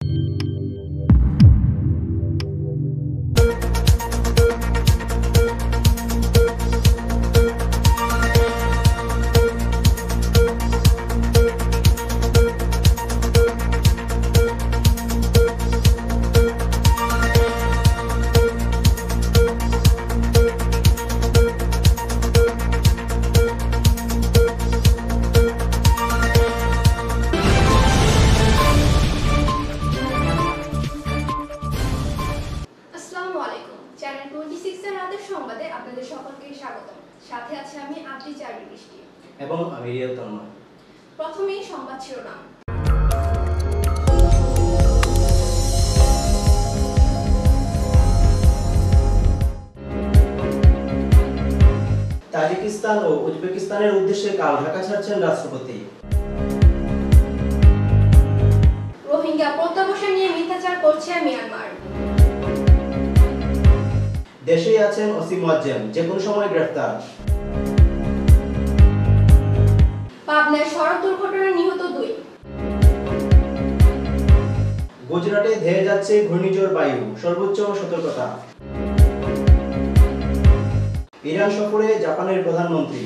Channel 26 এর রাতের সংবাদে আপনাদের সকলকে স্বাগতম। সাথে আছে আমি আবৃত্তি বৃষ্টি এবং আমি রিয়াল তন্ময়। প্রথমেই সংবাদ শিরোনাম। তাজিকিস্তান ও উজবেকিস্তানের উদ্দেশ্যে কাল ঢাকা ছাড়ছেন রাষ্ট্রপতি। রোহিঙ্গা প্রত্যাবাসন নিয়ে মিথ্যাচার করছে মিয়ানমার। দেশেই আছেন ওসি মোয়াজ্জেম, যে কোনো সময় গ্রেফতার। পাবনায় সড়ক দুর্ঘটনায় নিহত 2। গুজরাটে ধেয়ে যাচ্ছে ঘূর্ণিঝড় বায়ু, সর্বোচ্চ সতর্কতা। ইরান সফরে জাপানের প্রধানমন্ত্রী।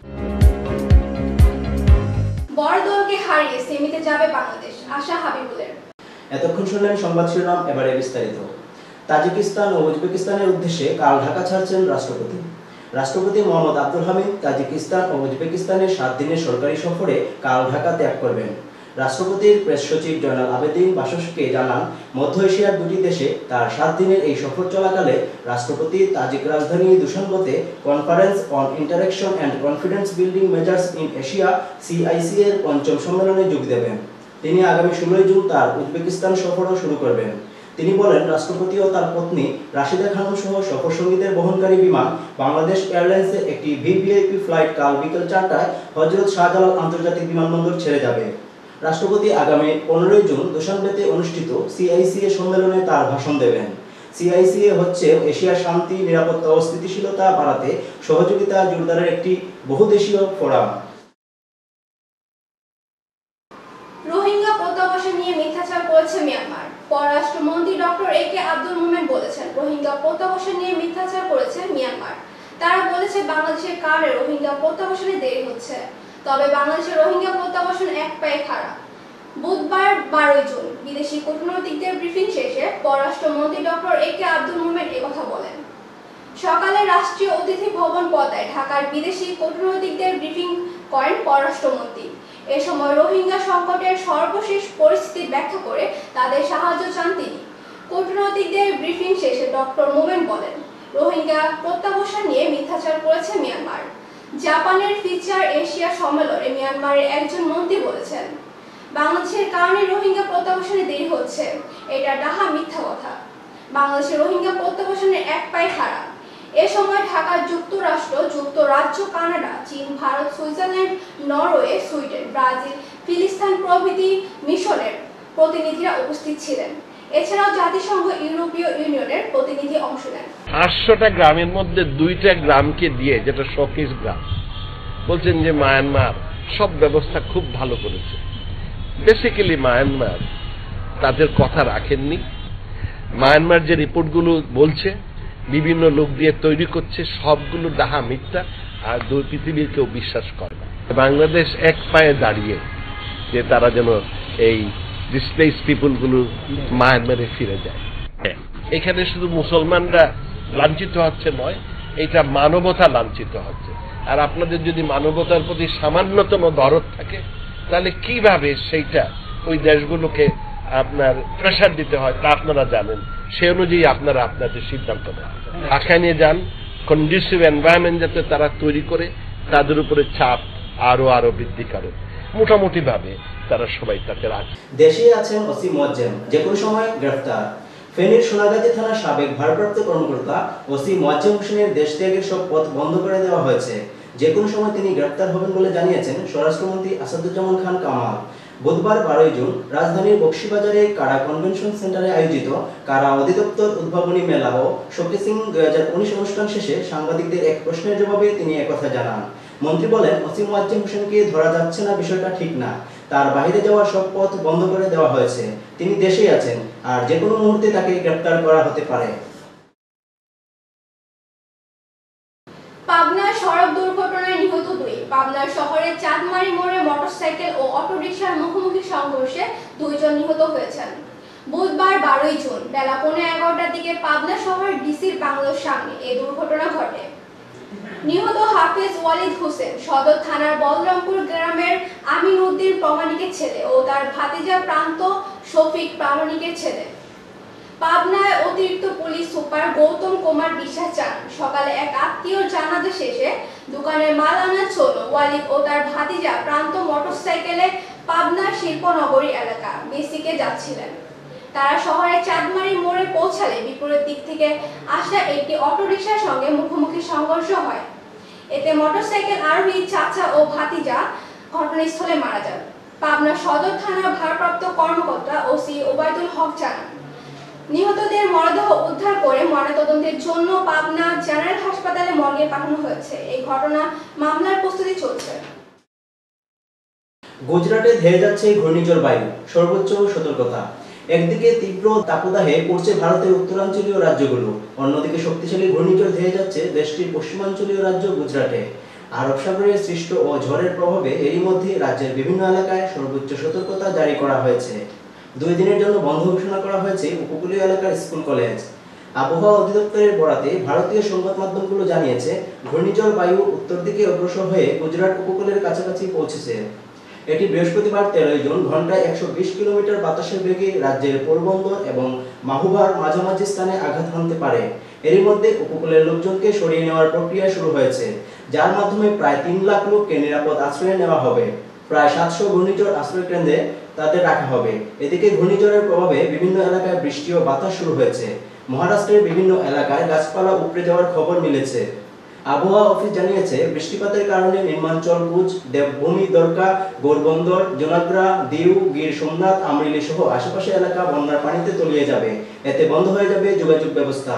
বড় দলকে হারিয়ে সেমিতে যাবে বাংলাদেশ, আশা হাবিবুলের। এতক্ষণ শুনলেন সংবাদ শিরোনাম, এবারে বিস্তারিত। তাজিকিস্তান ও উজবেকিস্তানের উদ্দেশ্যে কাল ঢাকা ছাড়ছেন রাষ্ট্রপতি। রাষ্ট্রপতি মোহাম্মদ আব্দুল হামিদ তাজিকিস্তান ও উজবেকিস্তানের 7 দিনের সরকারি সফরে কাল ঢাকা ত্যাগ করবেন। রাষ্ট্রপতির প্রেস সচিব জয়নাল আবেদিন বাসসকে জানান, মধ্য এশিয়ার 2টি দেশে তার 7 দিনের এই সফর চলাকালে রাষ্ট্রপতি তাজিক রাজধানী দুশানবেতে conference on interaction and confidence building measures in Asia CIC এর 5ম সম্মেলনে যোগ দেবেন। তিনি আগামী 16 জুন তার উজবেকিস্তান সফরও শুরু করবেন। তিনি বলেন, রাষ্ট্রপতি ও তার পত্নী রাশিদা খানম সহ সফরসঙ্গীদের বহনকারী বিমান বাংলাদেশ এয়ারলাইন্সের একটি VVIP ফ্লাইট কাল বিকেল 4টায় হযরত শাহজালাল আন্তর্জাতিক বিমানবন্দর ছেড়ে যাবে। রাষ্ট্রপতি আগামী 15 জুন দুশানবেতে অনুষ্ঠিত CIC সম্মেলনে তার ভাষণ দেবেন। CIC হচ্ছে এশিয়ার শান্তি, নিরাপত্তা ও স্থিতিশীলতা বাড়াতে সহযোগিতা জোরদারের একটি বহুদেশীয় ফোরাম। রোহিঙ্গা প্রত্যাবাসন নিয়ে মিথ্যাচার করেছে মিয়ানমার। পররাষ্ট্রমন্ত্রী ডক্টর AK আব্দুল মোমেন বলেছেন, রোহিঙ্গা প্রত্যাবাসন নিয়ে মিথ্যাচার করেছে মিয়ানমার। তারা বলেছে বাংলাদেশের কারণে রোহিঙ্গা প্রত্যাবাসনে দেরি হচ্ছে, তবে বাংলাদেশের রোহিঙ্গা প্রত্যাবাসন এক পায়ে খাড়া। বুধবার 12 জুন বিদেশি কূটনৈতিকদের ব্রিফিং শেষে পররাষ্ট্রমন্ত্রী ডক্টর AK আব্দুল মোমেন একথা বলেন। সকালে রাষ্ট্রীয় অতিথি ভবন পদ্মায় ঢাকার বিদেশি কূটনৈতিকদের ব্রিফিং করেন পররাষ্ট্রমন্ত্রী। এ সময় রোহিঙ্গা সংকটের সর্বশেষ পরিস্থিতি ব্যাখ্যা করে তাদের সাহায্য চান তিনি। কূটনৈতিকদের ব্রিফিং শেষে ডক্টর মোমেন বলেন, রোহিঙ্গা প্রত্যাবাসন নিয়ে মিথ্যাচার করেছে মিয়ানমার। জাপানের ফিচার এশিয়া সম্মেলনে মিয়ানমারের একজন মন্ত্রী বলেছেন, বাংলাদেশের কারণে রোহিঙ্গা প্রত্যাবাসনে দেরি হচ্ছে, এটা ডাহা মিথ্যা কথা। বাংলাদেশের রোহিঙ্গা প্রত্যাবাসনের এক পায়ে খাড়া। এ সময় ঢাকা যুক্তরাজ্য, কানাডা, চীন, Bharat, Switzerland, Norway, Sweden, Brazil, ফিলিস্তিন প্রভৃতি মিশনের প্রতিনিধিরা উপস্থিত ছিলেন। এছাড়াও জাতিসংঘ, ইউরোপীয় ইউনিয়নের প্রতিনিধি অংশ নেন। 800টা গ্রামের মধ্যে 2টা গ্রামকে দিয়ে, যেটা শোকেস গ্রাম, বলছেন যে মায়ানমার সব ব্যবস্থা খুব ভালো করেছে। বেসিক্যালি মায়ানমার তাদের কথা রাখেননি। মায়ানমার যে রিপোর্টগুলো বলছে বিভিন্ন লোক দিয়ে তৈরি করছে, সবগুলো ডাহা মিথ্যা, আর পৃথিবীর কেউ বিশ্বাস করে না। বাংলাদেশ এক পায়ে দাঁড়িয়ে যে তারা যেন এই ডিসপ্লেস পিপুলগুলো মায়ানমারে ফিরে যায়। এখানে শুধু মুসলমানরা লাঞ্ছিত হচ্ছে নয়, এটা মানবতা লাঞ্ছিত হচ্ছে। আর আপনাদের যদি মানবতার প্রতি সামান্যতম দরদ থাকে, তাহলে কিভাবে সেইটা ওই দেশগুলোকে আপনার প্রেসার দিতে হয় তা আপনারা জানেন। সে অনুযায়ী আপনারা আপনাদের সিদ্ধান্ত নেন। ঢাকায় নিয়ে যান, কন্ডিসিভ এনভায়রনমেন্ট যাতে তারা তৈরি করে, তাদের উপরে চাপ আরো বৃদ্ধি করে। মোটামুটি ভাবে তারা সবাই তাতে রাজি। দেশে আছেন ওসি মোয়াজ্জেম, যে কোনো সময় গ্রেফতার। ফেনীর সোনাগাজী থানার সাবেক ভারপ্রাপ্ত কর্মকর্তা ওসি মোয়াজ্জেম হোসেনের দেশ ত্যাগের সব পথ বন্ধ করে দেওয়া হয়েছে। যে কোনো সময় তিনি গ্রেফতার হবেন বলে জানিয়েছেন স্বরাষ্ট্রমন্ত্রী আসাদুজ্জামান খান কামাল। বুধবার 12 জুন রাজধানীর বক্সিবাজারে কারা কনভেনশন সেন্টারে আয়োজিত কারা অধিদপ্তর উদ্ভাবনী মেলা ও শোকেসিং 2019 অনুষ্ঠান শেষে সাংবাদিকদের এক প্রশ্নের জবাবে তিনি একথা জানান। মন্ত্রী বলেন, ওসি মোয়াজ্জেম হোসেনকে ধরা যাচ্ছে না বিষয়টা ঠিক না। তার বাইরে যাওয়ার সব পথ বন্ধ করে দেওয়া হয়েছে। তিনি দেশেই আছেন আর যে কোনো মুহূর্তে তাকে গ্রেফতার করা হতে পারে। পাবনার সড়ক দুর্ঘটনায় নিহত 2। পাবনার শহরের চাঁদমারি মোড়ে মোটরসাইকেল ও অটোরিকশার মুখোমুখি সংঘর্ষে 2 জন নিহত হয়েছেন। বুধবার 12 জুন বেলা 11:15টার দিকে পাবনা শহর ডিসির বাংলোর সামনে এই দুর্ঘটনা ঘটে। নিহত হাফেজ ওয়ালিদ হোসেন সদর থানার বলরামপুর গ্রামের আমিন উদ্দিন প্রামাণিকের ছেলে ও তার ভাতিজা প্রান্ত শফিক প্রামাণিকের ছেলে। পাবনায় অতিরিক্ত পুলিশ সুপার গৌতম কুমার বিশ্বাস জানান, সকালে এক আত্মীয়র জানাজা শেষে দোকানের মাল আনার জন্য ওয়ালিদ ও তার ভাতিজা প্রান্ত মোটরসাইকেলে পাবনা শিল্পনগরী এলাকা বেসিকে যাচ্ছিলেন। তারা শহরের চাঁদমারি মোড়ে পৌঁছালে বিপরীত দিক থেকে আসা একটি অটোরিকশার সঙ্গে মুখোমুখি সংঘর্ষ হয়। এতে মোটরসাইকেল আরোহী চাচা ও ভাতিজা ঘটনাস্থলে মারা যান। পাবনা সদর থানার ভারপ্রাপ্ত কর্মকর্তা ওসি ওবায়দুল হক জানান, নিহতদের মরদেহ উদ্ধার করে ময়নাতদন্তের জন্য পাবনা জেনারেল হাসপাতালে মর্গে পাঠানো হয়েছে। এই ঘটনা মামলার প্রস্তুতি চলছে। গুজরাটে ধেয়ে যাচ্ছে ঘূর্ণিঝড় বায়ু, সর্বোচ্চ সতর্কতা। একদিকে তীব্র তাপদাহে পড়ছে ভারতের উত্তরাঞ্চলীয় রাজ্যগুলো, অন্যদিকে শক্তিশালী ঘূর্ণিঝড় ধেয়ে যাচ্ছে দেশটির পশ্চিমাঞ্চলীয় রাজ্য গুজরাটে। আরব সাগরে সৃষ্ট ও ঝড়ের প্রভাবে এরই মধ্যে রাজ্যের বিভিন্ন এলাকায় সর্বোচ্চ সতর্কতা জারি করা হয়েছে। 2 দিনের জন্য বন্ধ ঘোষণা করা হয়েছে উপকূলীয় এলাকার স্কুল কলেজ। আবহাওয়া অধিদপ্তরের বরাতে ভারতীয় সংবাদ মাধ্যমগুলো জানিয়েছে, ঘূর্ণিঝড় বায়ু উত্তর দিকে অগ্রসর হয়ে গুজরাট উপকূলের কাছাকাছি পৌঁছেছে। এটি বৃহস্পতিবার 13 জুন ঘন্টায় 120 কিলোমিটার বাতাসের বেগে রাজ্যের পোরবন্দর এবং মাহুবার মাঝামাঝি স্থানে আঘাত হানতে পারে। এরই মধ্যে উপকূলের লোকজনকে সরিয়ে নেওয়ার প্রক্রিয়া শুরু হয়েছে, যার মাধ্যমে প্রায় 3 লাখ লোককে নিরাপদ আশ্রয়ে নেওয়া হবে। প্রায় 700 ঘূর্ণিঝড় আশ্রয় কেন্দ্রে তাদের রাখা হবে। এদিকে ঘূর্ণিঝড়ের প্রভাবে বিভিন্ন এলাকায় বৃষ্টি ও বাতাস শুরু হয়েছে। মহারাষ্ট্রের বিভিন্ন এলাকায় গাছপালা উপড়ে যাওয়ার খবর মিলেছে। আবহাওয়া অফিস জানিয়েছে, বৃষ্টিপাতের কারণে নির্মাঞ্চল, ভুজ, দেবভূমি, দরকা, গোরবন্দর, জোনাগ্রা, দিউ, গির সোমনাথ, আমরিলি সহ আশেপাশের এলাকা বন্যার পানিতে তলিয়ে যাবে। এতে বন্ধ হয়ে যাবে যোগাযোগ ব্যবস্থা।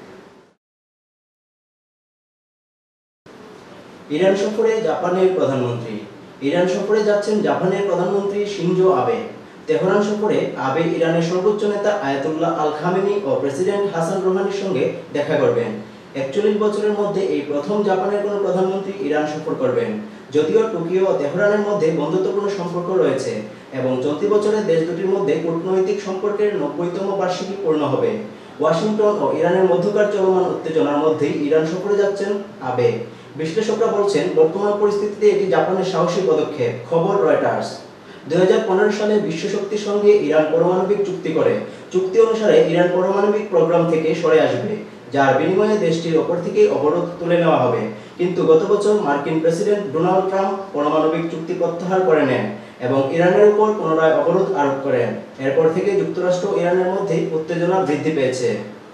ইরান সফরে জাপানের প্রধানমন্ত্রী। ইরান সফরে যাচ্ছেন জাপানের প্রধানমন্ত্রী শিনজো আবে। তেহরান সফরে আবে ইরানের সর্বোচ্চ নেতা আয়াতুল্লাহ আল খামেনি ও প্রেসিডেন্ট হাসান রুহানির সঙ্গে দেখা করবেন। 41 বছরের মধ্যে এই প্রথম জাপানের কোনো প্রধানমন্ত্রী ইরান সফর করবেন। যদিও টোকিও ও তেহরানের মধ্যে বন্ধুত্বপূর্ণ সম্পর্ক রয়েছে এবং চলতি বছরে দেশ দুটির মধ্যে কূটনৈতিক সম্পর্কের 90তম বার্ষিকী পূর্ণ হবে। ওয়াশিংটন ও ইরানের মধ্যকার চলমান উত্তেজনার মধ্যেই ইরান সফরে যাচ্ছেন আবে। বিশ্লেষকরা বলছেন, বর্তমান পরিস্থিতিতে এটি জাপানের সাহসী পদক্ষেপ। খবর রয়টার্স। 2015 সালে বিশ্ব শক্তির সঙ্গে ইরান পারমাণবিক চুক্তি করে। চুক্তি অনুসারে ইরান পারমাণবিক প্রোগ্রাম থেকে সরে আসবে, যার বিনিময়ে দেশটির ওপর থেকে অবরোধ তুলে নেওয়া হবে। কিন্তু গত বছর মার্কিন প্রেসিডেন্ট ডোনাল্ড ট্রাম্প পারমাণবিক চুক্তি প্রত্যাহার করে নেন এবং ইরানের উপর পুনরায় অবরোধ আরোপ করেন। এরপর থেকে যুক্তরাষ্ট্র ও ইরানের মধ্যে উত্তেজনা বৃদ্ধি পেয়েছে।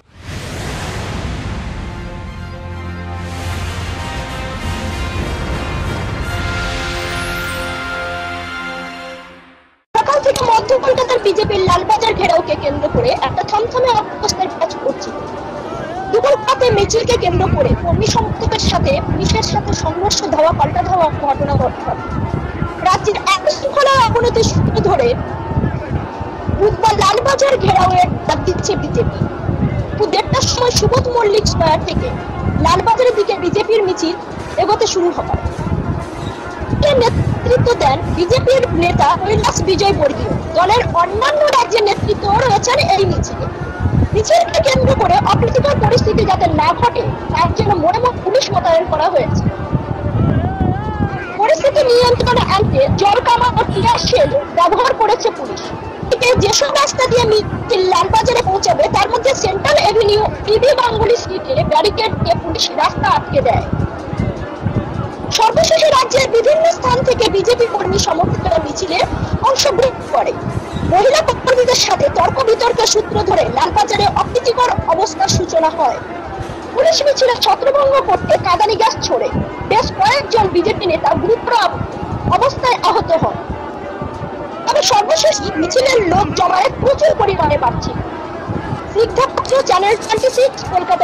মধ্য কলকাতার বিজেপির লালবাজার ঘেরাওকে কেন্দ্র করে একটা থমথমে অবস্থায় কাজ করছিল। দুপুর রাতে মিছিলকে কেন্দ্র করে কর্মী সমর্থকের সাথে পুলিশের সাথে সংঘর্ষ, ধাওয়া পাল্টা ধাওয়া ঘটনা ঘটে। রাজ্যের এক শৃঙ্খলার অবনতির সূত্র ধরে বুধবার লালবাজার ঘেরাওয়ের ডাক দিচ্ছে বিজেপি। 1:30টার সময় সুবোধ মল্লিক স্কয়ার থেকে লালবাজারের দিকে বিজেপির মিছিল এগোতে শুরু হয়। নেতৃত্ব দেন বিজেপির নেতা কৈলাস বিজয় বর্গীয়। দলের অন্যান্য রাজ্যের নেতৃত্ব রয়েছেন এই মিছিলে। মিছিলকে কেন্দ্র করে অপ্রীতিকর পরিস্থিতি যাতে না ঘটে তার জন্য মোড়ে পুলিশ মোতায়েন করা হয়েছে। পরিস্থিতি নিয়ন্ত্রণে আনতে জলকামা ও টিয়ার শেল ব্যবহার করেছে পুলিশ। যেসব রাস্তা দিয়ে মিছিল লালবাজারে পৌঁছাবে তার মধ্যে সেন্ট্রাল এভিনিউ, টিবি গাঙ্গুলি স্ট্রিটে ব্যারিকেড দিয়ে পুলিশ রাস্তা আটকে দেয়। সর্বশেষে রাজ্যের বিভিন্ন স্থান থেকে বিজেপি কর্মী সমর্থকরা মিছিলে অংশগ্রহণ করে। মহিলা কর্মীদের সাথে তর্ক বিতর্কের সূত্র ধরে লালবাজারে অপ্রীতিকর অবস্থার সূচনা হয়। পুলিশ মিছিলে ছত্রভঙ্গ করতে কাঁদানি গ্যাস ছোড়ে। বেশ কয়েকজন বিজেপি নেতা গুরুতর অবস্থায় আহত হন। তবে সর্বশেষ মিছিলের লোক জমায়েত প্রচুর পরিমাণে বাড়ছে। স্নিগ্ধা পাত্র, চ্যানেল 26, কলকাতা।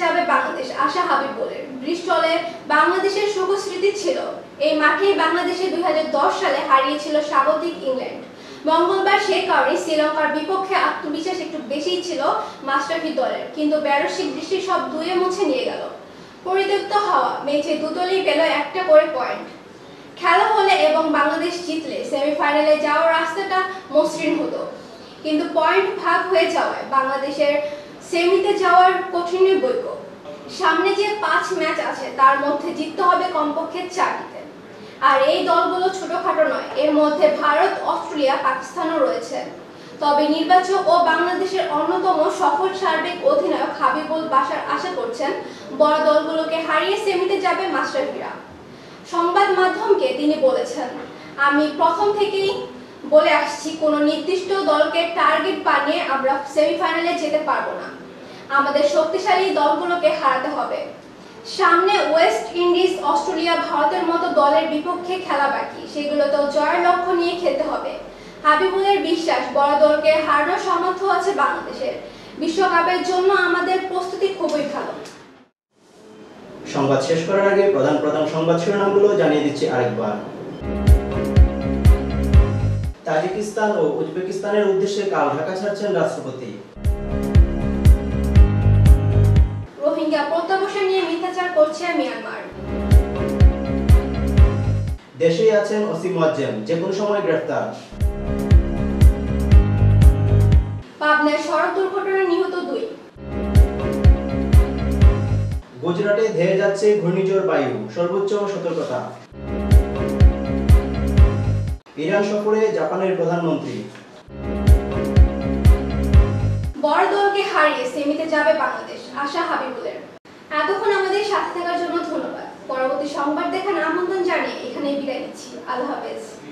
যাবে বাংলাদেশ, আশা হাবিবুলের। ব্রিস্টলে বাংলাদেশের সুখ স্মৃতি ছিল। এই মাঠেই বাংলাদেশে 2010 সালে হারিয়েছিল স্বাগতিক ইংল্যান্ড। মঙ্গলবার সেই কারণে শ্রীলঙ্কার বিপক্ষে আত্মবিশ্বাস একটু বেশিই ছিল মাশরাফি দলের, কিন্তু বেরসিক দৃষ্টি সব ধুয়ে মুছে নিয়ে গেল। পরিত্যক্ত হওয়া ম্যাচে দুদলই পেল একটা করে পয়েন্ট। খেলা হলে এবং বাংলাদেশ জিতলে সেমিফাইনালে যাওয়ার রাস্তাটা মসৃণ হতো, কিন্তু পয়েন্ট ভাগ হয়ে যাওয়ায় বাংলাদেশের সেমিতে যাওয়ার কঠিন বৈক। সামনে যে 5 ম্যাচ আছে তার মধ্যে জিততে হবে কমপক্ষে 4টিতে। আর এই দলগুলো ছোটখাটো নয়, এর মধ্যে ভারত, অস্ট্রেলিয়া, পাকিস্তানও রয়েছে। তবে নির্বাচক ও বাংলাদেশের অন্যতম সফল সার্বিক অধিনায়ক হাবিবুল বাশার আশা করছেন বড় দলগুলোকে হারিয়ে সেমিতে যাবে মাশরাফিরা। সংবাদ মাধ্যমকে তিনি বলেছেন, আমি প্রথম থেকেই বলে আসছি কোনো নির্দিষ্ট দলকে টার্গেট বানিয়ে আমরা সেমিফাইনালে যেতে পারবো না। আমাদের শক্তিশালী দলগুলোকে হারাতে হবে। সামনে ওয়েস্ট ইন্ডিজ, অস্ট্রেলিয়া, ভারতের মতো দলের বিপক্ষে খেলা বাকি, সেগুলোতেও জয়ের লক্ষ্য নিয়ে খেলতে হবে। হাবিবুলের বিশ্বাস বড় দলকে হারানোর সামর্থ্য আছে বাংলাদেশের। বিশ্বকাপের জন্য আমাদের প্রস্তুতি খুবই ভালো। সংবাদ শেষ করার আগে প্রধান সংবাদ শিরোনামগুলো জানিয়ে দিচ্ছি আরেকবার। তাজিকিস্তান ও উজবেকিস্তানের উদ্দেশ্যে কাল ঢাকা ছাড়ছেন রাষ্ট্রপতি। রোহিঙ্গা প্রত্যাবাসন নিয়ে মিথ্যাচার করছে মিয়ানমার। দেশেই আছেন ওসি মুয়াজ্জেম, যে কোনো সময় গ্রেফতার। পাবনায় সড়ক দুর্ঘটনায় নিহত 2। গুজরাটে ধেয়ে যাচ্ছে ঘূর্ণিঝড় বায়ু, সর্বোচ্চ সতর্কতা। ইরান সফরে জাপানের প্রধানমন্ত্রী। বড় দলকে হারিয়ে সেমিতে যাবে বাংলাদেশ, আশা হাবিবুলের। এতক্ষণ আমাদের সাথে থাকার জন্য ধন্যবাদ। পরবর্তী সংবাদ দেখার আমন্ত্রণ জানিয়ে এখানেই বিদায় নিচ্ছি। আল্লাহ হাফেজ।